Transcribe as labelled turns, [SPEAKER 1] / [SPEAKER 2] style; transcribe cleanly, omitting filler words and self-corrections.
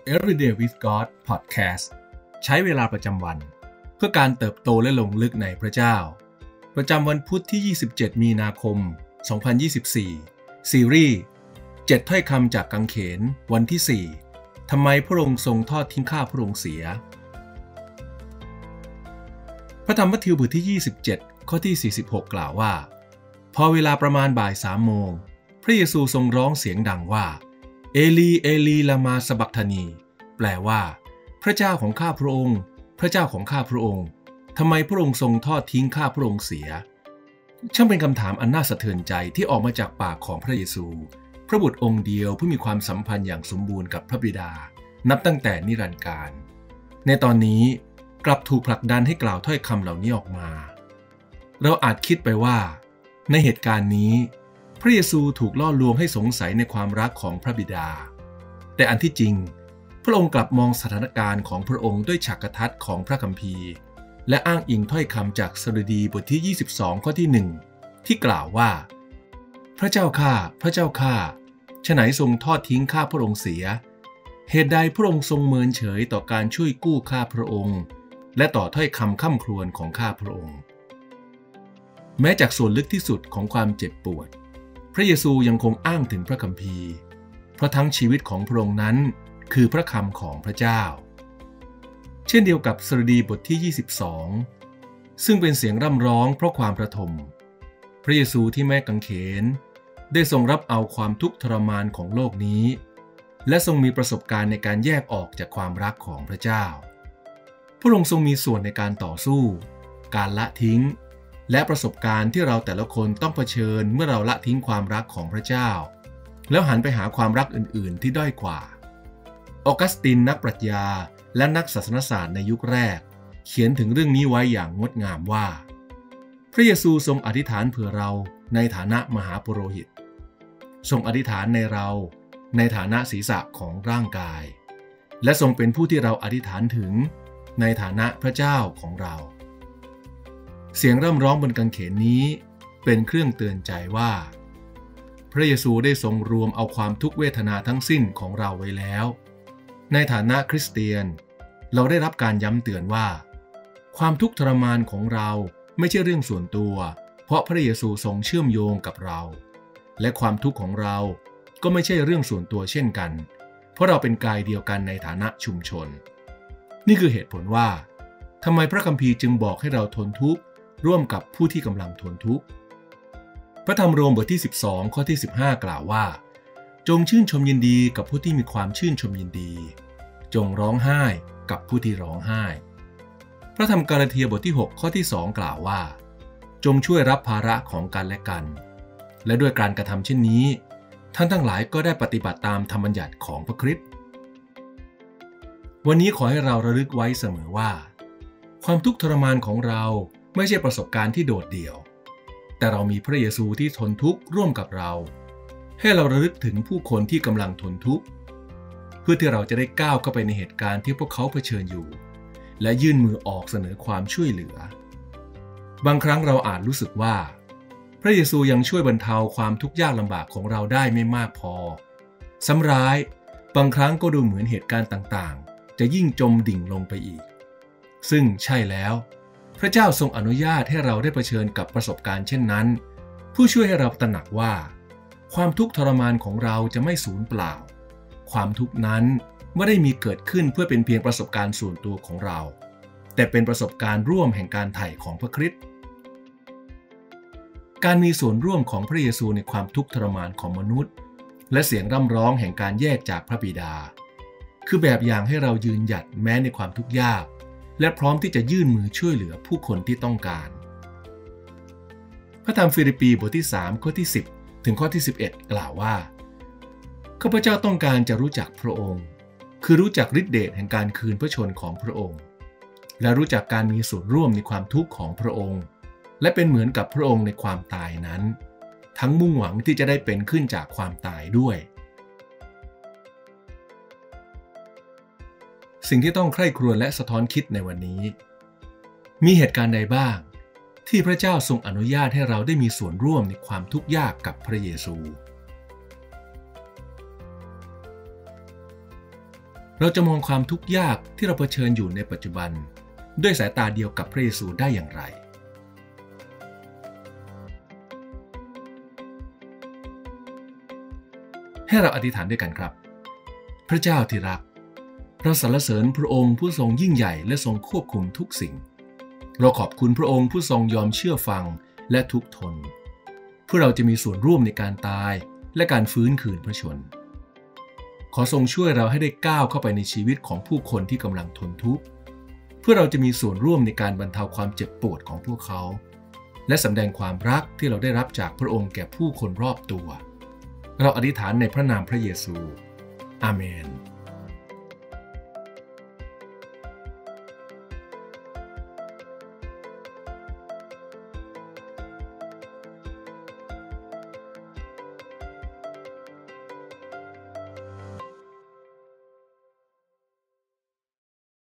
[SPEAKER 1] Everyday with God Podcast ใช้เวลาประจำวันเพื่อการเติบโตและลงลึกในพระเจ้าประจำวันพุธที่ 27 มีนาคม 2024 ซีรีส์ 7 ถ้อยคำจากกังเขนวันที่ 4 ทำไมพระองค์ทรงทอดทิ้งข้าพระองค์เสียพระธรรมมัทธิวบทที่ 27 ข้อที่ 46 กล่าวว่าพอเวลาประมาณบ่าย 3 โมงพระเยซูทรงร้องเสียงดังว่าเอลีเอลีลามาสบักธานีแปลว่าพระเจ้าของข้าพระองค์พระเจ้าของข้าพระองค์ทำไมพระองค์ทรงทอดทิ้งข้าพระองค์เสียช่างเป็นคำถามอันน่าสะเทือนใจที่ออกมาจากปากของพระเยซูพระบุตรองค์เดียวผู้มีความสัมพันธ์อย่างสมบูรณ์กับพระบิดานับตั้งแต่นิรันดร์กาลในตอนนี้กลับถูกผลักดันให้กล่าวถ้อยคำเหล่านี้ออกมาเราอาจคิดไปว่าในเหตุการณ์นี้พระเยซูถูกล่อลวงให้สงสัยในความรักของพระบิดาแต่อันที่จริงพระองค์กลับมองสถานการณ์ของพระองค์ด้วยฉากทัศน์ของพระคัมภีร์และอ้างอิงถ้อยคำจากสดุดีบทที่ 22 ข้อที่ 1 ที่กล่าวว่าพระเจ้าข้าพระเจ้าข้าฉะไหนทรงทอดทิ้งข้าพระองค์เสียเหตุใดพระองค์ทรงเมินเฉยต่อการช่วยกู้ข้าพระองค์และต่อถ้อยคำค่ำครวญของข้าพระองค์แม้จากส่วนลึกที่สุดของความเจ็บปวดพระเยซูยังคงอ้างถึงพระคัมภีร์เพราะทั้งชีวิตของพระองค์นั้นคือพระคำของพระเจ้าเช่นเดียวกับสดุดีบทที่ 22ซึ่งเป็นเสียงร่ำร้องเพราะความประทมพระเยซูที่แม้กางเขนได้ทรงรับเอาความทุกข์ทรมานของโลกนี้และทรงมีประสบการณ์ในการแยกออกจากความรักของพระเจ้าพระองค์ทรงมีส่วนในการต่อสู้การละทิ้งและประสบการณ์ที่เราแต่ละคนต้องเผชิญเมื่อเราละทิ้งความรักของพระเจ้าแล้วหันไปหาความรักอื่นๆที่ด้อยกว่าออกัสตินนักปรัชญาและนักศาสนศาสตร์ในยุคแรกเขียนถึงเรื่องนี้ไว้อย่างงดงามว่าพระเยซูทรงอธิษฐานเผื่อเราในฐานะมหาปุโรหิตทรงอธิษฐานในเราในฐานะศีรษะของร่างกายและทรงเป็นผู้ที่เราอธิษฐานถึงในฐานะพระเจ้าของเราเสียงร่ำร้องบนกางเขนนี้เป็นเครื่องเตือนใจว่าพระเยซูได้ทรงรวมเอาความทุกขเวทนาทั้งสิ้นของเราไว้แล้วในฐานะคริสเตียนเราได้รับการย้ำเตือนว่าความทุกข์ทรมานของเราไม่ใช่เรื่องส่วนตัวเพราะพระเยซูทรงเชื่อมโยงกับเราและความทุกข์ของเราก็ไม่ใช่เรื่องส่วนตัวเช่นกันเพราะเราเป็นกายเดียวกันในฐานะชุมชนนี่คือเหตุผลว่าทำไมพระคัมภีร์จึงบอกให้เราทนทุกข์ร่วมกับผู้ที่กำลังทนทุกข์พระธรรมโรมบทที่ 12 ข้อที่ 15 กล่าวว่าจงชื่นชมยินดีกับผู้ที่มีความชื่นชมยินดีจงร้องไห้กับผู้ที่ร้องไห้พระธรรมกาลาเทียบทที่ 6 ข้อที่ 2 กล่าวว่าจงช่วยรับภาระของกันและกันและด้วยการกระทำเช่นนี้ท่านทั้งหลายก็ได้ปฏิบัติตามธรรมบัญญัติของพระคริสต์วันนี้ขอให้เราระลึกไว้เสมอว่าความทุกข์ทรมานของเราไม่ใช่ประสบการณ์ที่โดดเดี่ยวแต่เรามีพระเยซูที่ทนทุกข์ร่วมกับเราให้เราระลึกถึงผู้คนที่กำลังทนทุกข์เพื่อที่เราจะได้ก้าวเข้าไปในเหตุการณ์ที่พวกเขาเผชิญอยู่และยื่นมือออกเสนอความช่วยเหลือบางครั้งเราอาจรู้สึกว่าพระเยซูยังช่วยบรรเทาความทุกข์ยากลำบากของเราได้ไม่มากพอซ้ำร้ายบางครั้งก็ดูเหมือนเหตุการณ์ต่างๆจะยิ่งจมดิ่งลงไปอีกซึ่งใช่แล้วพระเจ้าทรงอนุญาตให้เราได้เผชิญกับประสบการณ์เช่นนั้นผู้ช่วยให้เราตระหนักว่าความทุกข์ทรมานของเราจะไม่สูญเปล่าความทุกข์นั้นไม่ได้มีเกิดขึ้นเพื่อเป็นเพียงประสบการณ์ส่วนตัวของเราแต่เป็นประสบการณ์ร่วมแห่งการไถ่ของพระคริสต์การมีส่วนร่วมของพระเยซูในความทุกข์ทรมานของมนุษย์และเสียงร่ำร้องแห่งการแยกจากพระบิดาคือแบบอย่างให้เรายืนหยัดแม้ในความทุกข์ยากและพร้อมที่จะยื่นมือช่วยเหลือผู้คนที่ต้องการพระธรรมฟิลิปปีบทที่ 3 ข้อที่ 10 ถึงข้อที่ 11 กล่าวว่าข้าพเจ้าต้องการจะรู้จักพระองค์คือรู้จักฤทธิเดชแห่งการคืนพระชนของพระองค์และรู้จักการมีส่วนร่วมในความทุกข์ของพระองค์และเป็นเหมือนกับพระองค์ในความตายนั้นทั้งมุ่งหวังที่จะได้เป็นขึ้นจากความตายด้วยสิ่งที่ต้องใคร่ครวญและสะท้อนคิดในวันนี้มีเหตุการณ์ใดบ้างที่พระเจ้าทรงอนุญาตให้เราได้มีส่วนร่วมในความทุกข์ยากกับพระเยซูเราจะมองความทุกข์ยากที่เราเผชิญอยู่ในปัจจุบันด้วยสายตาเดียวกับพระเยซูได้อย่างไรให้เราอธิษฐานด้วยกันครับพระเจ้าที่รักเราสรรเสริญพระองค์ผู้ทรงยิ่งใหญ่และทรงควบคุมทุกสิ่งเราขอบคุณพระองค์ผู้ทรงยอมเชื่อฟังและทุกข์ทนเพื่อเราจะมีส่วนร่วมในการตายและการฟื้นคืนพระชนขอทรงช่วยเราให้ได้ก้าวเข้าไปในชีวิตของผู้คนที่กำลังทนทุกข์เพื่อเราจะมีส่วนร่วมในการบรรเทาความเจ็บปวดของพวกเขาและสำแดงความรักที่เราได้รับจากพระองค์แก่ผู้คนรอบตัวเราอธิษฐานในพระนามพระเยซูอาเมน